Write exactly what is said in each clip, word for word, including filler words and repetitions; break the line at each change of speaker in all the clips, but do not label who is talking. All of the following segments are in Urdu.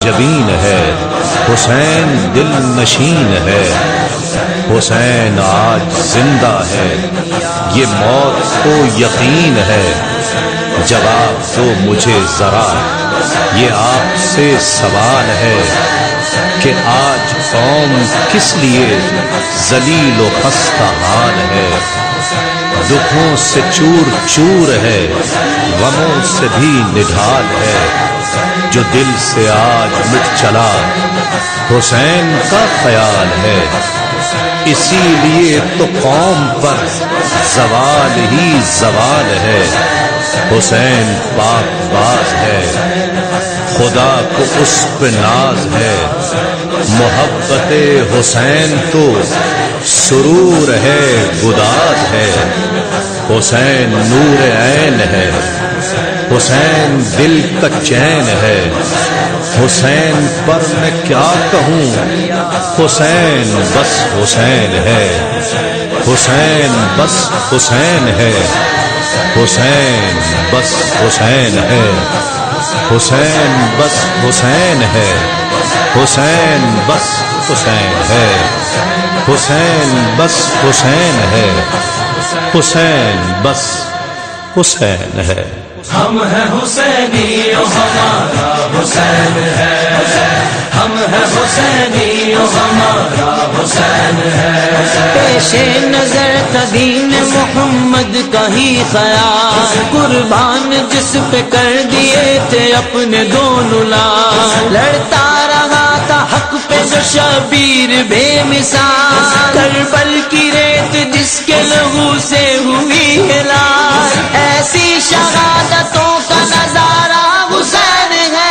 جبین ہے، حسین دل نشین ہے، حسین آج زندہ ہے، یہ موت کو یقین ہے۔ جواب دو مجھے ذرا، یہ آپ سے سوال ہے کہ آج قوم کس لیے ذلیل و خستہ حال ہے؟ دکھوں سے چور چور ہے، غموں سے بھی نڈھال ہے، جو دل سے آج مٹ چلا حسین کا خیال ہے۔ اسی لیے تو قوم پر زوال ہی زوال ہے، حسین پاک باز ہے، خدا کو اس پہ ناز ہے، محبت حسین تو سرور ہے گداز ہے، حسین نور عین ہے، حسین دل کا چین ہے، حسین پر میں کیا کہوں، حسین بس حسین ہے، حسین بس حسین ہے، حسین بس حسین ہے، حسین بس حسین ہے، حسین بس حسین ہے، حسین بس حسین ہے، حسین بس حسین ہے۔
ہم ہیں حسینی ہمارا حسین ہے، ہم ہیں حسینی ہمارا حسین ہے، پیش نظر قدیم محمد کا ہی خیال، قربان جس پہ کر دیے تھے اپنے دونوں لال، لڑتا رہا تھا حق پہ جو شبیر بے مثال، کربل کی ریت جس کے لہو سے ہوئی ہے لال، ایسی شہادتوں کا نظارہ حسین ہے،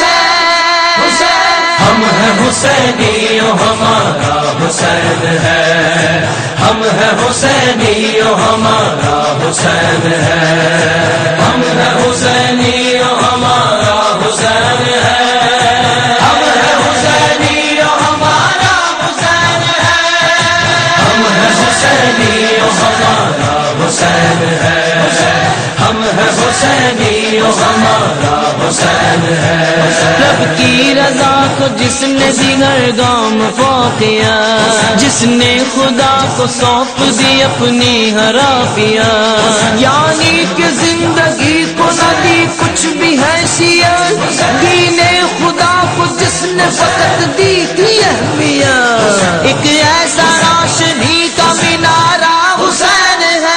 ہم ہیں حسینی ہمارا حسین ہے، ہم ہیں حسینی ہمارا حسین ہے، ہم ہیں حسینی ہمارا حسین ہے، ہم ہیں حسینی ہمارا حسین ہے، ہم ہیں حسینی ہمارا حسین ہے، ہم ہیں حسینی ہمارا حسین ہے، رب کی رضا کو جس نے دیگر گام فوقیا، جس نے خدا کو سونپ دی اپنی ہرافیا، یعنی کہ زندگی کو نہ دی کچھ بھی حیثیت، دین خدا کو جس نے فقط دی تھی اہمیت، ایک ایسا روشنی کا مینارہ حسین ہے،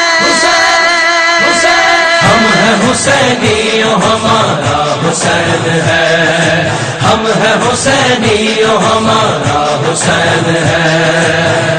ہم ہیں حسینی ہمارا حسین ہے، ہم ہیں حسینی ہمارا حسین ہے۔